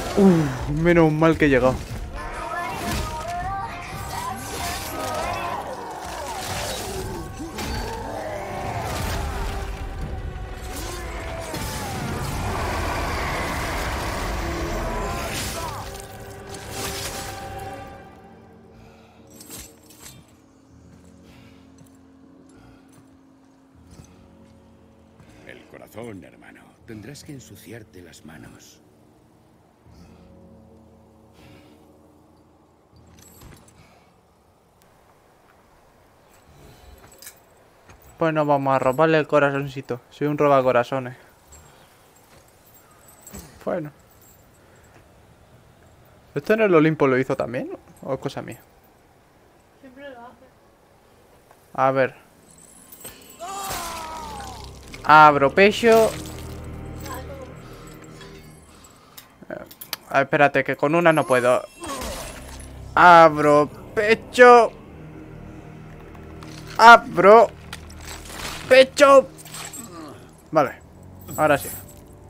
Menos mal que he llegado. El corazón, hermano. Tendrás que ensuciarte las manos. Pues no vamos a robarle el corazoncito. Soy un robacorazones. Bueno. ¿Esto en el Olimpo lo hizo también? ¿O es cosa mía? Siempre lo hace. A ver. Abro pecho. Espérate, que con una no puedo. Abro pecho. Abro pecho. Vale, ahora sí.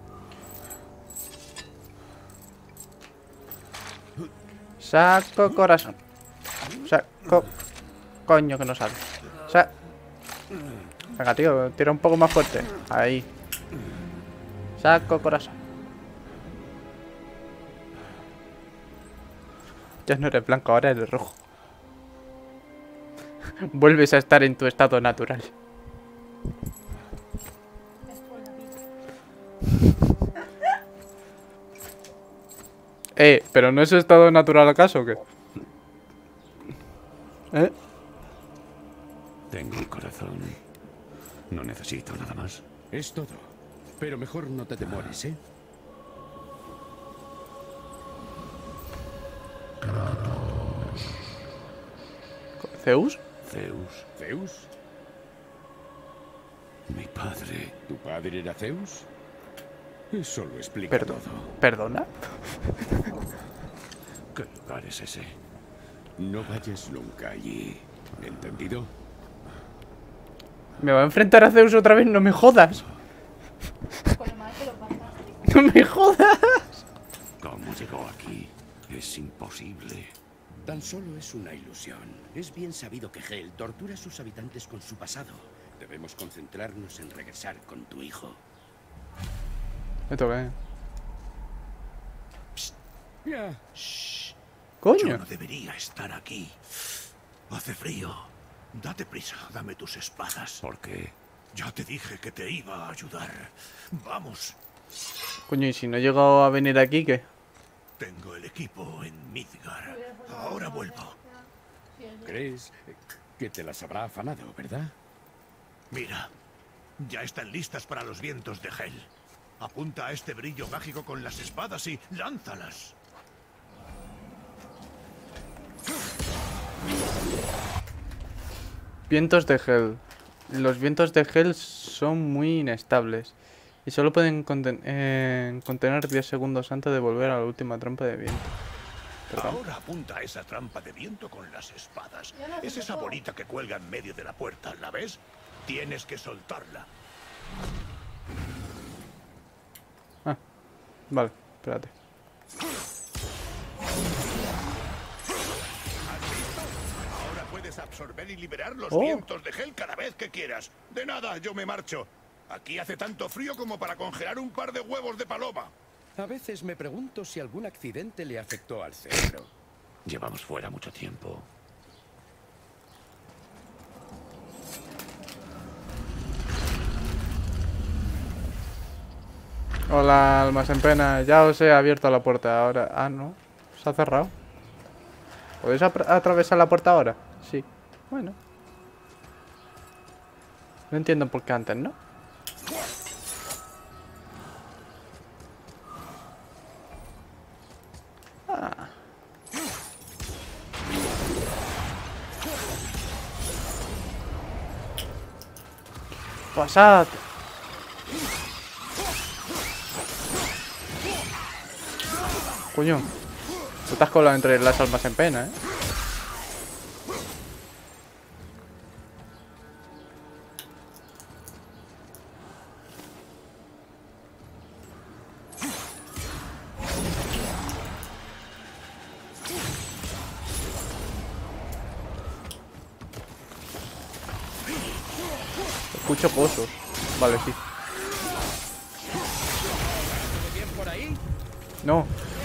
Saco corazón. Saco. Coño, que no sale. Venga, tío, tira un poco más fuerte. Ahí. Saco corazón. Ya no eres blanco, ahora eres rojo. Vuelves a estar en tu estado natural. ¿Pero no es estado natural acaso o qué? Tengo un corazón. No necesito nada más. Es todo. Pero mejor no te demores, ¿eh? ¿Zeus? ¿Zeus? ¿Zeus? Mi padre. ¿Tu padre era Zeus? Eso lo explica todo. ¿Perdona? ¿Qué lugar es ese? No vayas nunca allí. ¿Entendido? ¿Me va a enfrentar a Zeus otra vez? ¡No me jodas! Con el mal que lo pasaste. ¡No me jodas! ¿Cómo llegó aquí? Es imposible. Tan solo es una ilusión. Es bien sabido que Hel tortura a sus habitantes con su pasado. Debemos concentrarnos en regresar con tu hijo. ¿Esto qué? Ya. ¡Coño! Yo no debería estar aquí. Hace frío. Date prisa, dame tus espadas. ¿Por qué? Ya te dije que te iba a ayudar. Vamos. Coño, ¿y si no he llegado a venir aquí, qué? Tengo el equipo en Midgar. Ahora vuelvo. ¿Crees que te las habrá afanado, verdad? Mira, ya están listas para los vientos de Hel. Apunta a este brillo mágico con las espadas y lánzalas. Vientos de Hel. Los vientos de Hel son muy inestables. Y solo pueden contener 10 segundos antes de volver a la última trampa de viento. Perdón. Ahora apunta a esa trampa de viento con las espadas. Es esa bolita que cuelga en medio de la puerta, ¿la ves? Tienes que soltarla. Ah, vale, espérate. Ahora puedes absorber y liberar los Oh. vientos de Hel cada vez que quieras. De nada, yo me marcho. Aquí hace tanto frío como para congelar un par de huevos de paloma. A veces me pregunto si algún accidente le afectó al cerebro. Llevamos fuera mucho tiempo. Hola, almas en pena. Ya os he abierto la puerta ahora. Ah, no. Se ha cerrado. ¿Podéis atravesar la puerta ahora? Sí. Bueno. No entiendo por qué antes, ¿no? Ah. Pasad. Coño. Tú te has colado entre las almas en pena, ¿eh? Escucho pozos. Vale, sí. ¿Todo bien por ahí? No.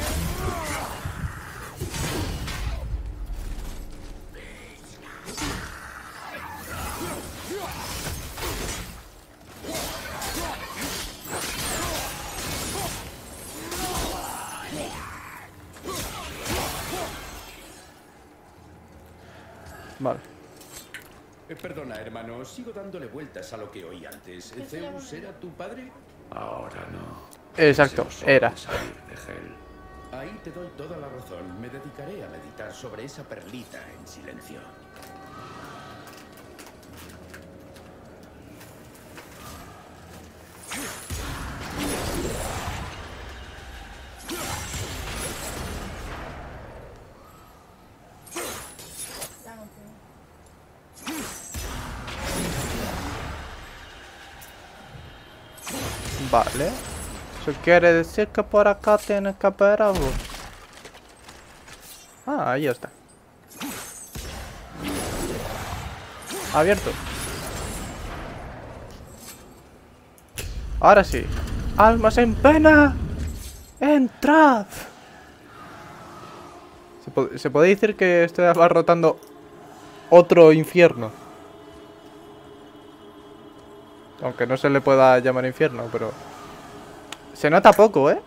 Vale. Perdona, hermano, sigo dándole vueltas a lo que oí antes. ¿Zeus era tu padre? Ahora no. Exacto, Zeus solo era. de salir de Hel. Ahí te doy toda la razón. Me dedicaré a meditar sobre esa perlita en silencio. Ya no puedo. Vale. Eso quiere decir que por acá tiene que haber algo. Ah, ahí está. Abierto. Ahora sí. ¡Almas en pena! ¡Entrad! ¿Se puede decir que estoy abarrotando otro infierno? Aunque no se le pueda llamar infierno, pero... Se nota poco, ¿eh?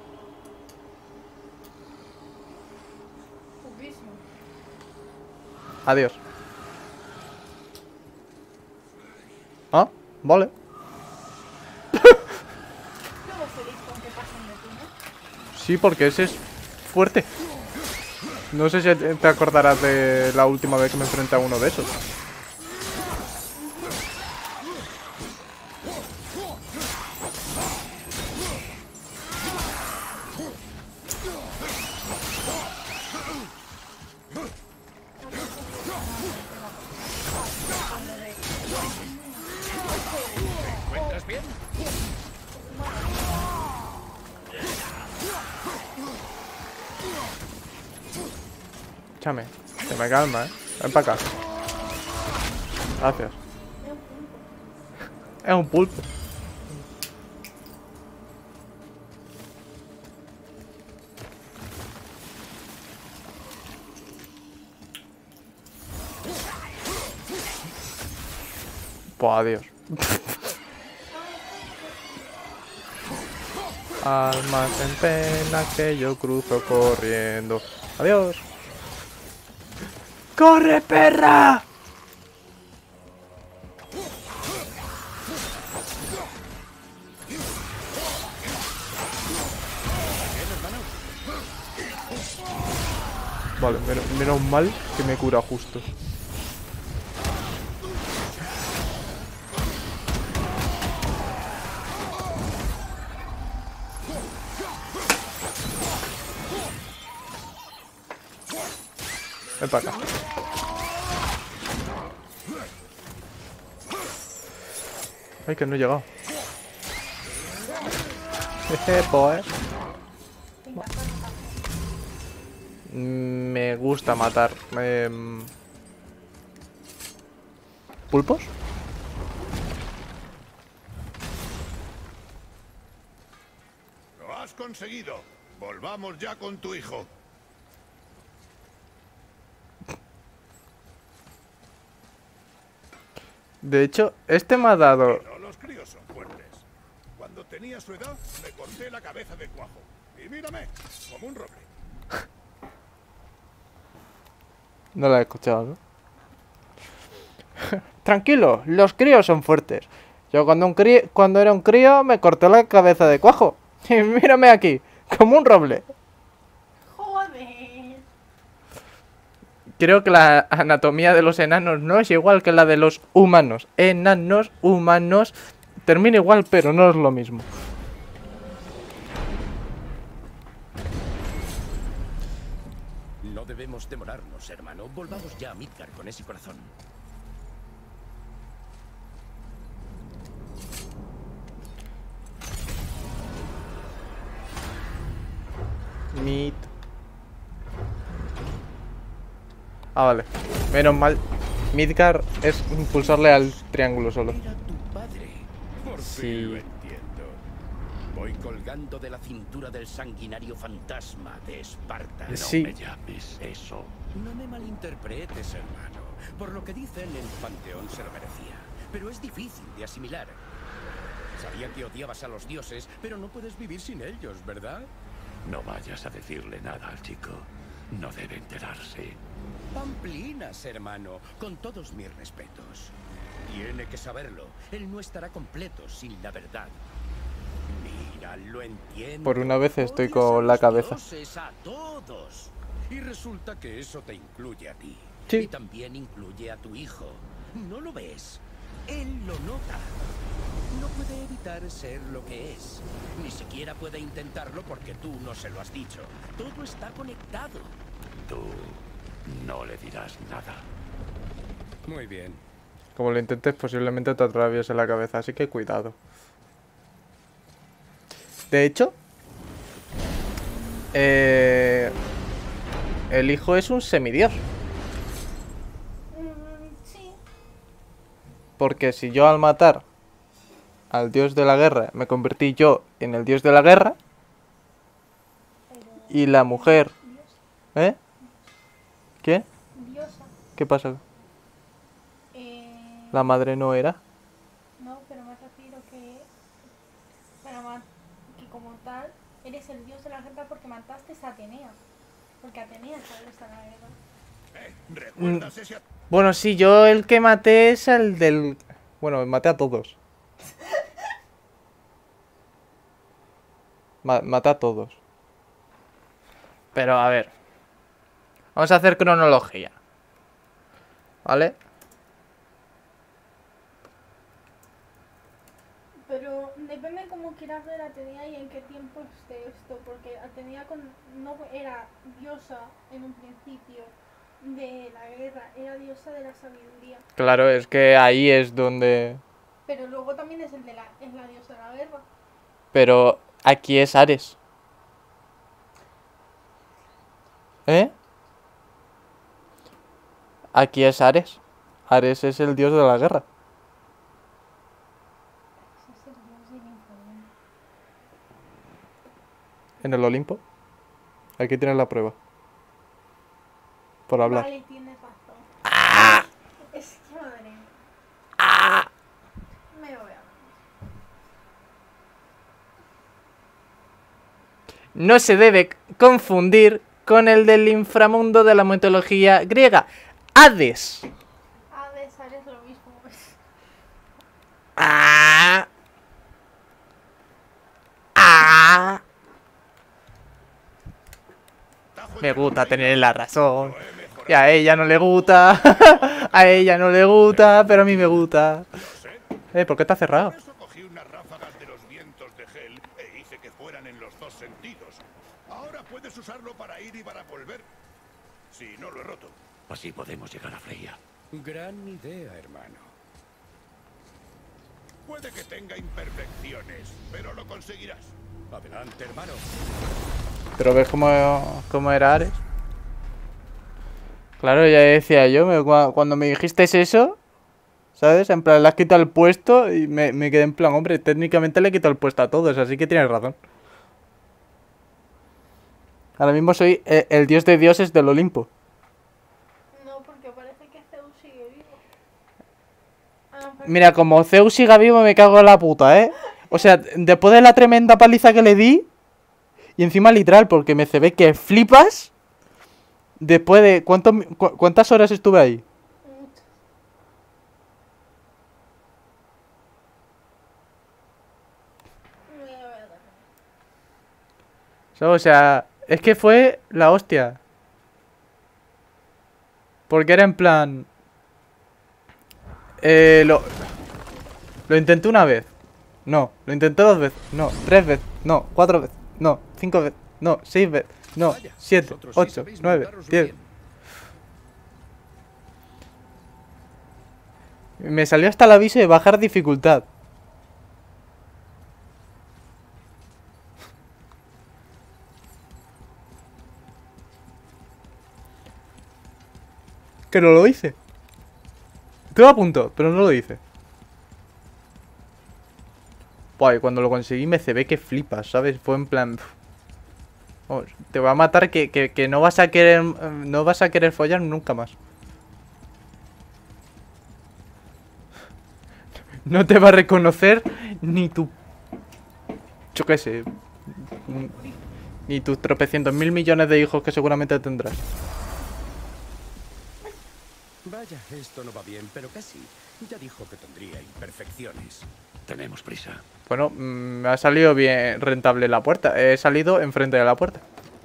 Poquísimo. Adiós. Ah, vale. Luego feliz con que pasen de ti, ¿no? Sí, porque ese es fuerte. No sé si te acordarás de la última vez que me enfrenté a uno de esos. ¿Encuentras bien? Échame. Que me calma, ¿eh? Ven para acá. Gracias. Es un pulpo. Pues adiós. Almas en pena que yo cruzo corriendo. Adiós. ¡Corre, perra! Vale, menos mal que me cura justo. Ven para acá. Ay, que no he llegado. Jeje, pues. Me gusta matar. ¿Pulpos? Lo has conseguido. Volvamos ya con tu hijo. De hecho, este me ha dado... No, los críos son fuertes. Cuando tenía su edad, me corté la cabeza de cuajo. Y mírame, como un roble. No la he escuchado, ¿no? Tranquilo, los críos son fuertes. Yo cuando era un crío me corté la cabeza de cuajo. Y mírame aquí, como un roble. Joder. Creo que la anatomía de los enanos no es igual que la de los humanos. Enanos, humanos, termina igual, pero no es lo mismo. No debemos demorarnos, hermano. Volvamos ya a Midgard con ese corazón. Ah, vale. Menos mal. Midgard es impulsarle al triángulo solo. Era tu padre. fin lo sí. entiendo. Voy colgando de la cintura del sanguinario fantasma de Esparta. No Sí. me llames eso. No me malinterpretes, hermano. Por lo que dicen, el panteón se lo merecía. Pero es difícil de asimilar. Sabía que odiabas a los dioses, pero no puedes vivir sin ellos, ¿verdad? No vayas a decirle nada al chico. No debe enterarse. Pamplinas, hermano, con todos mis respetos. Tiene que saberlo. Él no estará completo sin la verdad. Mira, lo entiendo. Por una vez estoy Odias con a la los cabeza. dioses, a todos. Y resulta que eso te incluye a ti. Sí. Y también incluye a tu hijo. ¿No lo ves? Él lo nota. No puede evitar ser lo que es. Ni siquiera puede intentarlo porque tú no se lo has dicho. Todo está conectado. Tú no le dirás nada. Muy bien. Como lo intentes, posiblemente te atraviese la cabeza, así que cuidado. De hecho, el hijo es un semidios. Sí. Porque si yo al matar al dios de la guerra me convertí yo en el dios de la guerra y la mujer... ¿Eh? ¿Qué? Diosa. ¿Qué pasa? La madre no era. No, pero me refiero que... que como tal, eres el dios de la guerra porque mataste a Atenea. Porque Atenea es la diosa de la guerra. ¿Recuerdas ese Bueno, sí, yo el que maté es el del... Bueno, maté a todos. Maté a todos. Pero a ver. Vamos a hacer cronología. ¿Vale? Pero depende cómo quieras ver a Atenea y en qué tiempo esté esto. Porque Atenea no era diosa en un principio de la guerra, era diosa de la sabiduría. Claro, es que ahí es donde... Pero luego también es es la diosa de la guerra. Pero aquí es Ares. ¿Eh? Aquí es Ares. Ares es el dios de la guerra. Ese es el dios del inframundo. En el Olimpo. Aquí tienes la prueba. Por hablar. Vale, tienes razón. Es que madre mía. Me voy a... No se debe confundir con el del inframundo de la mitología griega. Hades. Hades, Ares, lo mismo. Ah. Ah. Me gusta tener la razón. Y a ella no le gusta. A ella no le gusta, pero a mí me gusta. ¿Por qué está cerrado? Por eso cogí unas ráfagas de los vientos de Hel e hice que fueran en los dos sentidos. Ahora puedes usarlo para ir y para volver. Si no lo he roto. Así podemos llegar a Freya. Gran idea, hermano. Puede que tenga imperfecciones, pero lo conseguirás. Adelante, hermano. Pero ves cómo era Ares. Claro, ya decía yo, cuando me dijiste eso, ¿sabes? En plan, le has quitado el puesto y me quedé en plan, hombre, técnicamente le he quitado el puesto a todos, así que tienes razón. Ahora mismo soy el dios de dioses del Olimpo. No, porque parece que Zeus sigue vivo. Mira, como Zeus siga vivo me cago en la puta, ¿eh? O sea, después de la tremenda paliza que le di, y encima literal, porque me cebé que flipas, después de... ¿Cuántas horas estuve ahí? O sea, es que fue la hostia. Porque era en plan... Lo intenté una vez. No. Lo intenté 2 veces. No. 3 veces. No. 4 veces. No. 5 veces. No. 6 veces. No. Vaya, 7, vosotros sí 8, sabéis 9, montaros 10. bien. Me salió hasta el aviso de bajar dificultad. Que no lo hice. Estuve a punto, pero no lo hice. Buah, y cuando lo conseguí me cebé que flipas, ¿sabes? Fue en plan... Vamos, te va a matar que no vas a querer... No vas a querer follar nunca más. No te va a reconocer ni tu... Yo qué sé. Ni tus tropecientos mil millones de hijos que seguramente tendrás. Vaya, esto no va bien, pero casi. Ya dijo que tendría imperfecciones. Tenemos prisa. Bueno, me ha salido bien rentable la puerta. He salido enfrente de la puerta.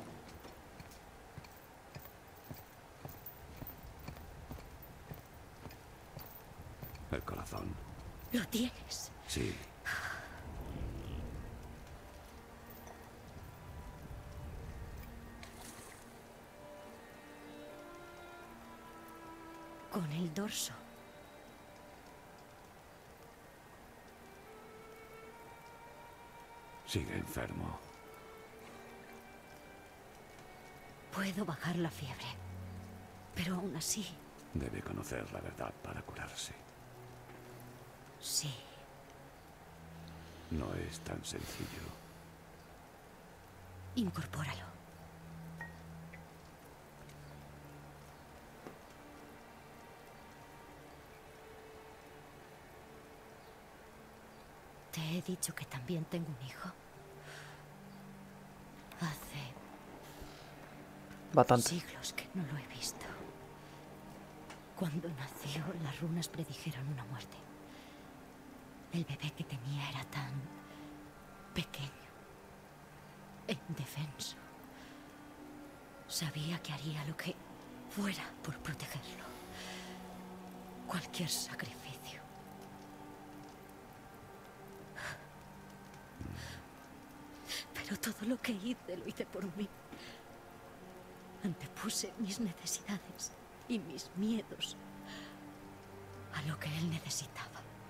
El corazón. ¿Lo tienes? Sí. Con el dorso. Sigue enfermo. Puedo bajar la fiebre. Pero aún así, Debe conocer la verdad para curarse. sí. No es tan sencillo. Incorpóralo. Te he dicho que también tengo un hijo. Hace Bastante. siglos que no lo he visto. Cuando nació, las runas predijeron una muerte. El bebé que tenía era tan pequeño, e indefenso. Sabía que haría lo que fuera por protegerlo. Cualquier sacrificio. Pero todo lo que hice, lo hice por mí. Antepuse mis necesidades y mis miedos a lo que él necesitaba.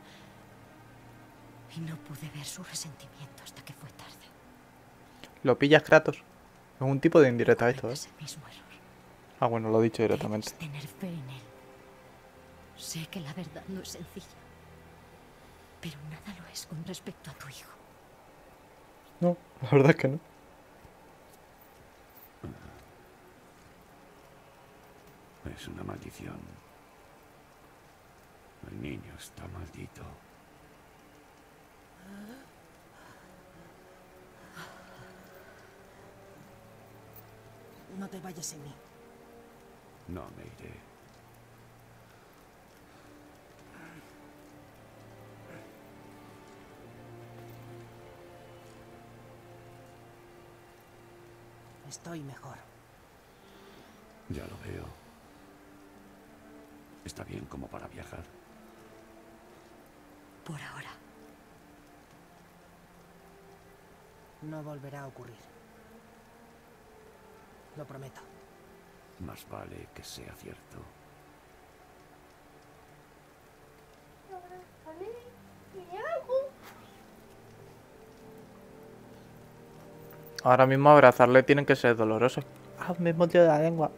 Y no pude ver su resentimiento hasta que fue tarde. Lo pillas, Kratos. Es un tipo de indirecta esto, ¿eh? Ese mismo error. Ah, bueno, lo he dicho directamente. Debes tener fe en él. Sé que la verdad no es sencilla. Pero nada lo es con respecto a tu hijo. No, la verdad es que no. Es una maldición. El niño está maldito. No te vayas sin mí. No me iré. Estoy mejor. Ya lo veo. ¿Está bien como para viajar? Por ahora. No volverá a ocurrir. Lo prometo. Más vale que sea cierto. Ahora mismo abrazarle tienen que ser dolorosos. Ah, me he mordido la lengua.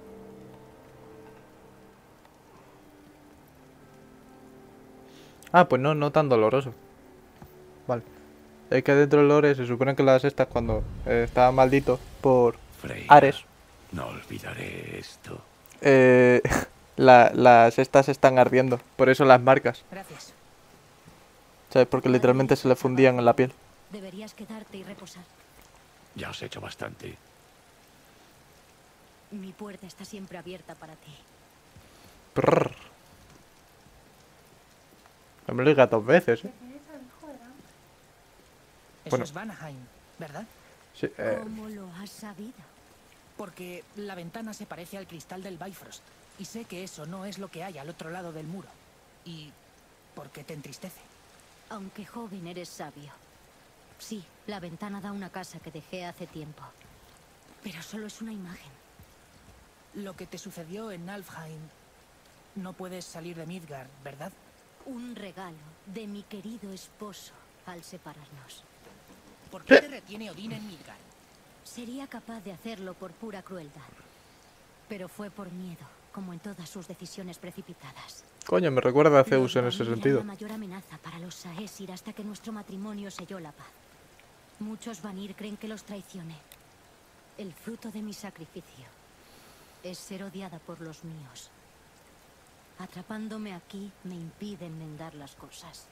Ah, pues no, no tan doloroso. Vale. Es que dentro del lore se supone que las estas cuando estaba maldito por Freya, Ares. no olvidaré esto. Las estas están ardiendo. Por eso las marcas. Gracias. ¿Sabes? Porque literalmente se le fundían en la piel. Deberías quedarte y reposar. Ya has hecho bastante. Mi puerta está siempre abierta para ti. Prrr. No me lo digas dos veces, Que ¿eh? tienes al hijo delante. Eso Bueno. es Vanaheim, ¿verdad? Sí, ¿Cómo lo has sabido? Porque la ventana se parece al cristal del Bifrost. Y sé que eso no es lo que hay al otro lado del muro. Y... ¿por qué te entristece? Aunque joven, eres sabio. Sí, la ventana da a una casa que dejé hace tiempo. Pero solo es una imagen. Lo que te sucedió en Alfheim... No puedes salir de Midgard, ¿verdad? Un regalo de mi querido esposo al separarnos. ¿Por qué te retiene Odín en Midgard? Sería capaz de hacerlo por pura crueldad. Pero fue por miedo, como en todas sus decisiones precipitadas. Coño, me recuerda a Los Zeus en ese Vanir eran sentido. la mayor amenaza para los Saesir hasta que nuestro matrimonio selló la paz. Muchos Vanir creen que los traicioné. El fruto de mi sacrificio es ser odiada por los míos. Atrapándome aquí me impide enmendar las cosas.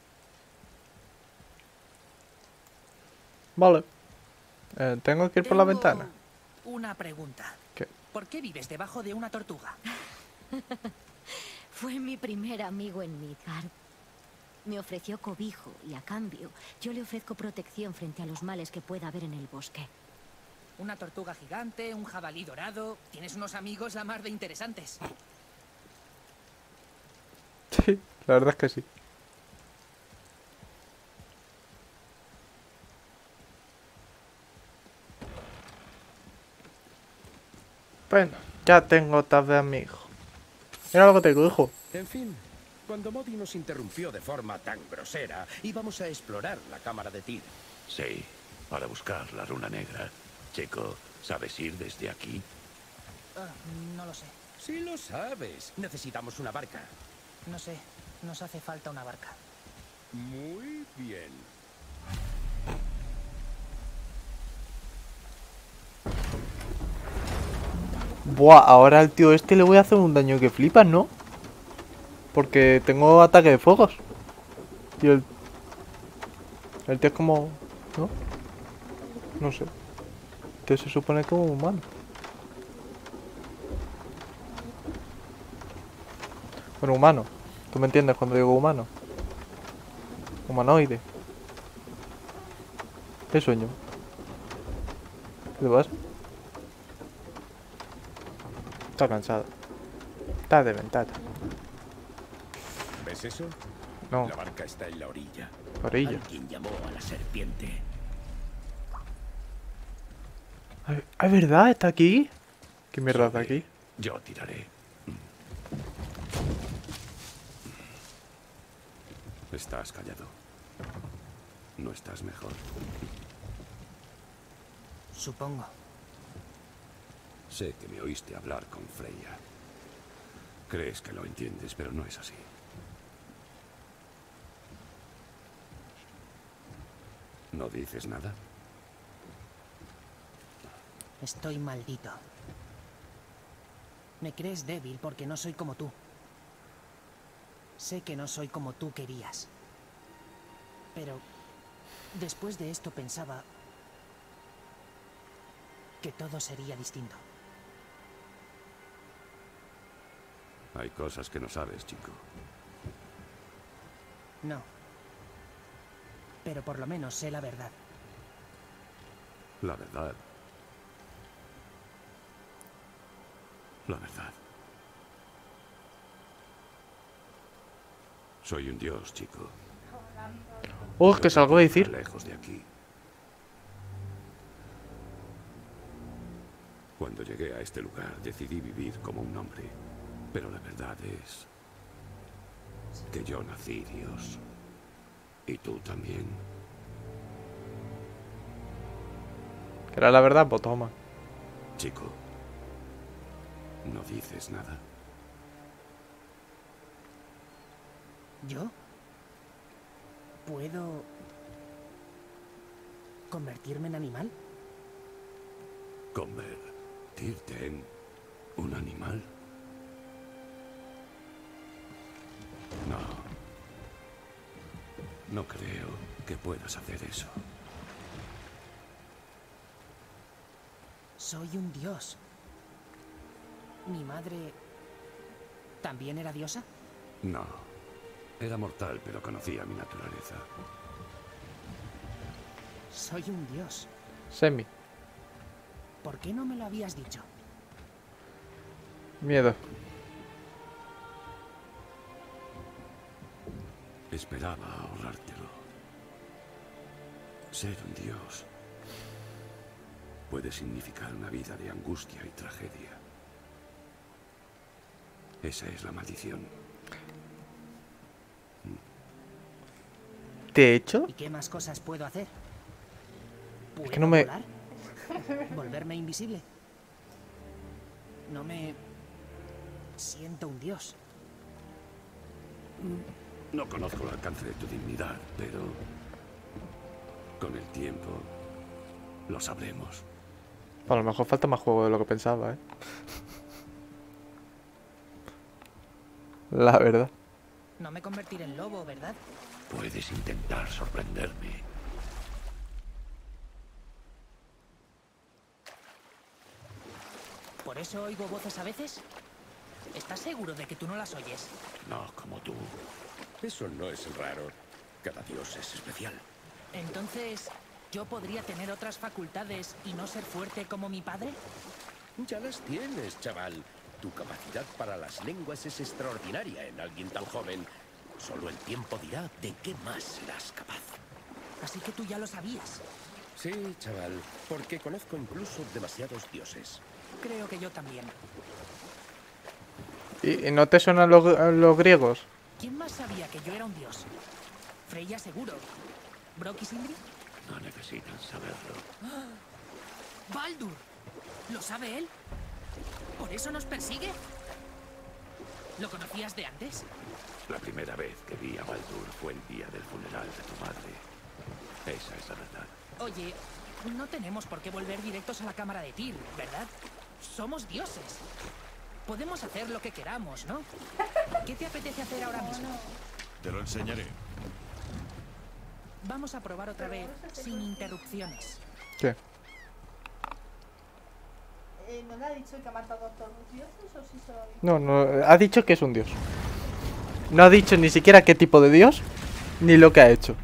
Vale. Tengo que ir por la Tengo ventana. Una pregunta. ¿Qué? ¿Por qué vives debajo de una tortuga? Fue mi primer amigo en Midgard. Me ofreció cobijo y a cambio yo le ofrezco protección frente a los males que pueda haber en el bosque. Una tortuga gigante, un jabalí dorado. Tienes unos amigos la mar de interesantes. Sí, la verdad es que sí. Bueno, ya tengo tab de amigo. Mira lo que tengo, hijo. En fin, cuando Modi nos interrumpió de forma tan grosera, íbamos a explorar la cámara de Tyr. Sí, para buscar la runa negra. Chico, ¿sabes ir desde aquí? Ah, no lo sé. Sí lo sabes. Necesitamos una barca. No sé. Nos hace falta una barca. Muy bien. Buah, ahora al tío este le voy a hacer un daño que flipas, ¿no? Porque tengo ataque de fuegos. Y el tío es como... ¿no? No sé. El tío se supone como humano. Bueno, humano. ¿Tú me entiendes cuando digo humano? Humanoide. ¿Qué sueño? ¿Qué te pasa? Está cansado. Está dementada. ¿Ves eso? No, La barca está en la orilla. orilla. Alguien llamó a la serpiente. ¿Es verdad? ¿Está aquí? ¿Qué mierda está aquí? Yo tiraré. Estás callado. No estás mejor. Supongo. Sé que me oíste hablar con Freya. Crees que lo entiendes, pero no es así. ¿No dices nada? Estoy maldito. Me crees débil porque no soy como tú. Sé que no soy como tú querías. Pero después de esto pensaba que todo sería distinto. Hay cosas que no sabes, chico. No. Pero por lo menos sé la verdad. La verdad. La verdad. Soy un dios, chico. Oh, es que salgo a decir. Lejos de aquí. Cuando llegué a este lugar decidí vivir como un hombre. Pero la verdad es que yo nací Dios. Y tú también. Que era la verdad, pues toma. Chico, ¿no dices nada? ¿Yo? ¿Puedo convertirme en animal? ¿Convertirte en un animal? No. No creo que puedas hacer eso. Soy un dios. ¿Mi madre también era diosa? No. Era mortal, pero conocía mi naturaleza. Soy un dios. Semi. ¿Por qué no me lo habías dicho? Miedo. Esperaba ahorrártelo. Ser un dios puede significar una vida de angustia y tragedia. Esa es la maldición. De hecho, ¿Y qué más cosas puedo hacer? es que no me... ¿Volverme invisible? No me siento un dios. No conozco el alcance de tu dignidad, pero con el tiempo lo sabremos. A lo mejor falta más juego de lo que pensaba, ¿eh? La verdad. No me convertiré en lobo, ¿verdad? Puedes intentar sorprenderme. ¿Por eso oigo voces a veces? ¿Estás seguro de que tú no las oyes? No como tú. Eso no es raro. Cada dios es especial. Entonces, ¿yo podría tener otras facultades y no ser fuerte como mi padre? Ya las tienes, chaval. Tu capacidad para las lenguas es extraordinaria en alguien tan joven. Solo el tiempo dirá de qué más serás capaz. Así que tú ya lo sabías. Sí, chaval, porque conozco incluso demasiados dioses. Creo que yo también. ¿Y no te suenan los griegos? ¿Quién más sabía que yo era un dios? Freya seguro. ¿Brock y Sindri? No necesitan saberlo. ¡Baldur! ¿Lo sabe él? ¿Por eso nos persigue? ¿Lo conocías de antes? La primera vez que vi a Baldur fue el día del funeral de tu madre. Esa es la verdad. Oye, no tenemos por qué volver directos a la cámara de Tyr, ¿verdad? Somos dioses. Podemos hacer lo que queramos, ¿no? ¿Qué te apetece hacer ahora mismo? Te lo enseñaré. Vamos a probar otra vez, sin interrupciones. ¿Qué? ¿No le ha dicho que ha matado a todos los dioses o sí se lo ha dicho? No, no, ha dicho que es un dios. No ha dicho ni siquiera qué tipo de dios, ni lo que ha hecho.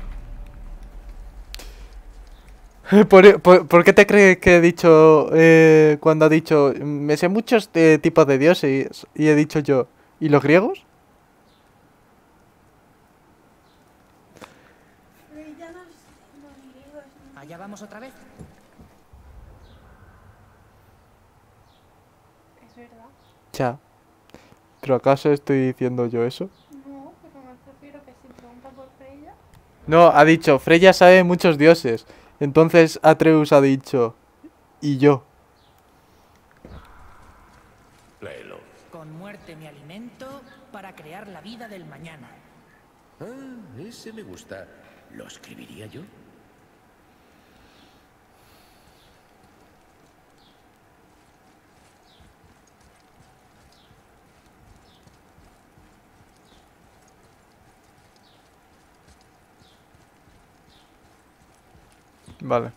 ¿Por qué te crees que he dicho, cuando ha dicho, me sé muchos tipos de dioses, y he dicho yo, ¿y los griegos? Ya los griegos. ¿Allá vamos otra vez? Es verdad. Ya. ¿Pero acaso estoy diciendo yo eso? No, pero me prefiero que si pregunta por Freya. No, ha dicho, Freya sabe muchos dioses. Entonces Atreus ha dicho, ¿y yo? Léelo. Con muerte me alimento para crear la vida del mañana. Ah, ese me gusta. ¿Lo escribiría yo? Vale.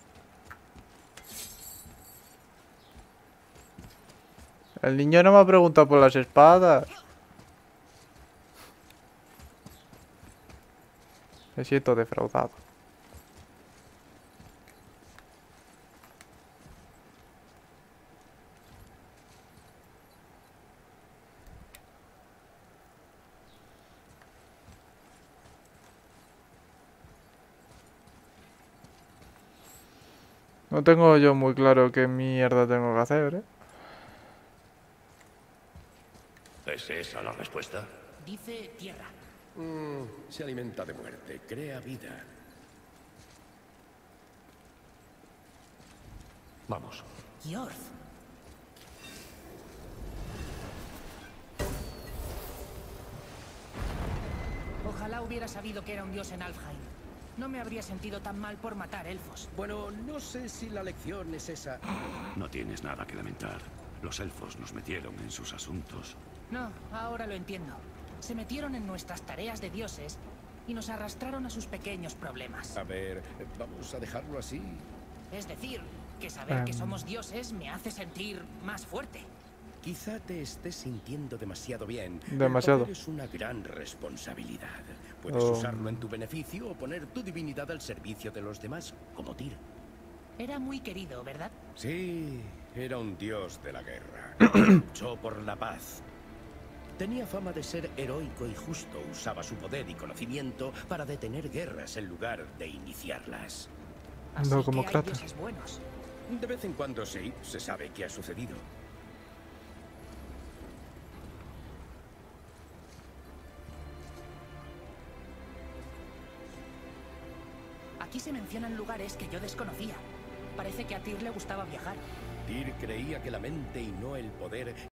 El niño no me ha preguntado por las espadas. Me siento defraudado. No tengo yo muy claro qué mierda tengo que hacer, ¿eh? ¿Es esa la respuesta? Dice tierra. Se alimenta de muerte, crea vida. Vamos. Yorth. Ojalá hubiera sabido que era un dios en Alfheim. No me habría sentido tan mal por matar elfos. Bueno, no sé si la lección es esa. No tienes nada que lamentar. Los elfos nos metieron en sus asuntos. No, ahora lo entiendo. Se metieron en nuestras tareas de dioses y nos arrastraron a sus pequeños problemas. A ver, vamos a dejarlo así. Es decir, que saber que somos dioses me hace sentir más fuerte. Quizá te estés sintiendo demasiado bien. Demasiado. El poder es una gran responsabilidad. Puedes usarlo en tu beneficio o poner tu divinidad al servicio de los demás, como Tyr. Era muy querido, ¿verdad? Sí, era un dios de la guerra. Luchó por la paz. Tenía fama de ser heroico y justo. Usaba su poder y conocimiento para detener guerras en lugar de iniciarlas. Así No como que hay Kratos. dioses buenos. De vez en cuando sí, se sabe qué ha sucedido. Aquí se mencionan lugares que yo desconocía. Parece que a Tyr le gustaba viajar. Tyr creía que la mente y no el poder